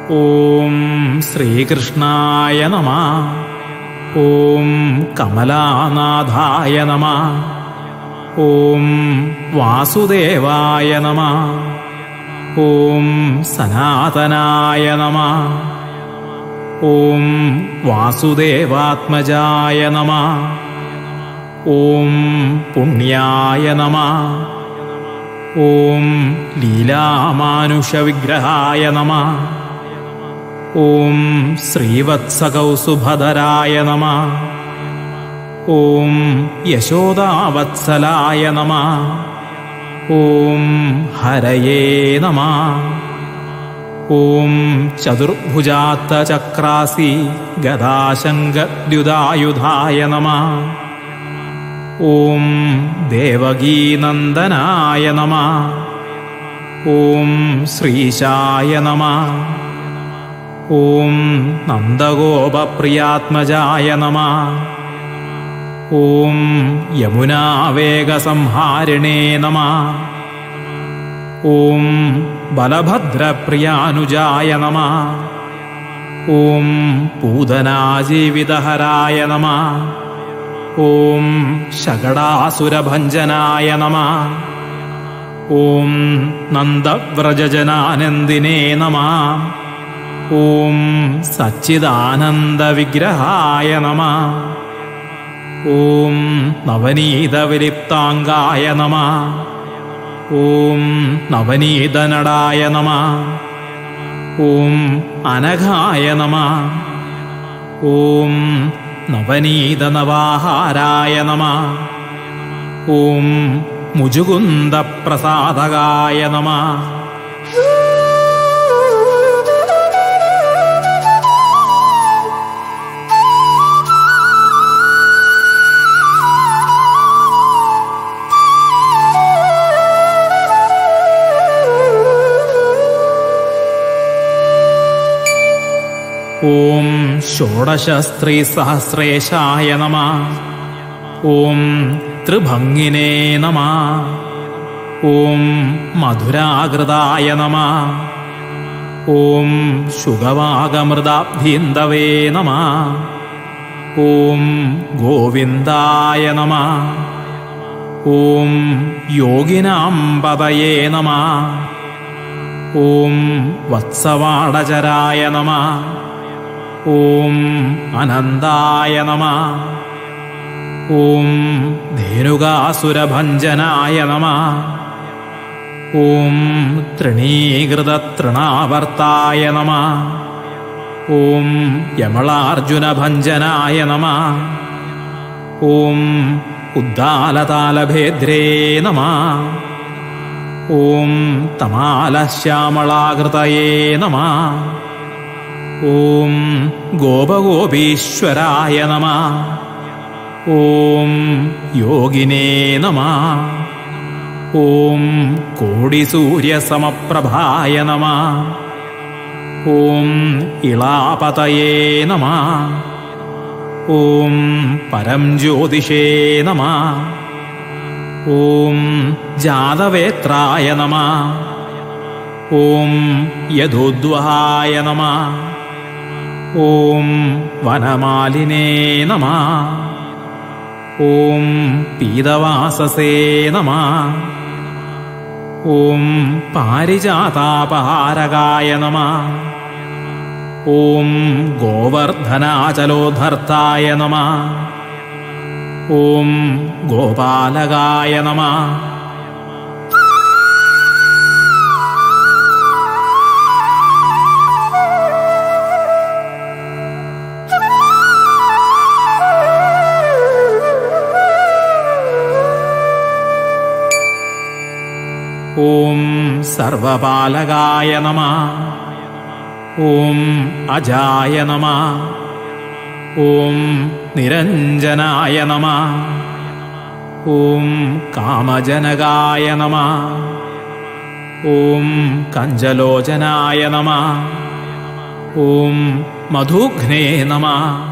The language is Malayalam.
ഓം ശ്രീകൃഷ്ണായ നമഃ. ഓം കമലാനാഥായ നമഃ. ഓം വാസുദേവായ നമഃ. ഓം സനാതനായ നമഃ. ഓം വാസുദേവാത്മജായ നമഃ. ഓം പുണ്യായ നമഃ. ഓം ലീലാമാനുഷവിഗ്രഹായ നമഃ. ഓം ശ്രീവത്സകൗസുഭധരായ നമഃ. ഓം യശോദാവത്സലായ നമഃ. ഓം ഹരയേ നമഃ. ഓം ചതുർഭുജാത്തചക്രാസി ഗദാശങ്കദ്യുതായുധായ നമഃ. ഓം ദേവകീനന്ദനായ നമഃ. ഓം ശ്രീശായ നമഃ. ഓം നന്ദഗോപപ്രിയാത്മജായ നമഃ. ഓം യമുനാവേഗസംഹാരിണേ നമഃ. ഓം ബലഭദ്രപ്രിയാനുജായ നമഃ. ഓം പൂതനാജീവിതഹരായ നമഃ. ഓം ശകടാസുരഭഞ്ജനായ നമഃ. ഓം നന്ദവ്രജജനാനന്ദിനേ നമഃ. ഓം സച്ചിദാനന്ദവിഗ്രഹായ നമഃ. ഓം നവനീതവിലിപ്താംഗായ നമഃ. ഓം നവനീതനടായ നമഃ. ഓം അനഘായ നമഃ. ഓം നവനീതനവാഹാരായ നമഃ. ഓം മുജുകുന്ദപ്രസാദകായ നമഃ. ഓം ഷോഡശസ്ത്രീസഹസ്രേശായ നമഃ. ഓം ത്രിഭംഗിനേ നമഃ. ഓം മധുരാകൃതായ നമഃ. ഓം ശുഗവാഗമൃതാബ്ധീന്ദവേ നമഃ. ഓം ഗോവിന്ദായ നമഃ. ഓം യോഗിനാം പതയേ നമഃ. ഓം വത്സവാടചരായ നമഃ. ഓം അനന്തായ നമഃ. ഓം ധേനുകാസുരഭഞ്ജനായ നമഃ. ഓം തൃണീകൃതതൃണാവർത്തായ നമഃ. ഓം യമളാർജുനഭഞ്ജനായ നമഃ. ഓം ഉദ്ദാലതാലഭേദ്രേ നമഃ. ഓം തമാലശ്യാമളാകൃതയേ നമഃ. ഓം ഗോപഗോപീശ്വരായ നമഃ. ഓം യോഗിനേ നമഃ. ഓം കോടിസൂര്യസമപ്രഭായ നമഃ. ഓം ഇളാപതയേ നമഃ. ഓം പരം ജ്യോതിഷേ നമഃ. ഓം ജാതവേത്രായ നമഃ. ഓം യദുദ്വഹായ നമഃ. ഓം വനമാലിനേ നമഃ. ഓം പീതവാസസേ നമഃ. ഓം പാരിജാതാപഹാരകായ നമഃ. ഓം ഗോവർദ്ധനാചലോധർത്തായ നമഃ. ഓം ഗോപാലകായ നമഃ. ഓം സർവപാലകായ നമഃ. ഓം അജായ നമഃ. ഓം നിരഞ്ജനായ നമഃ. ഓം കാമജനകായ നമഃ. ഓം കഞ്ചലോചനായ നമഃ. ഓം മധുഘ്നേ നമഃ.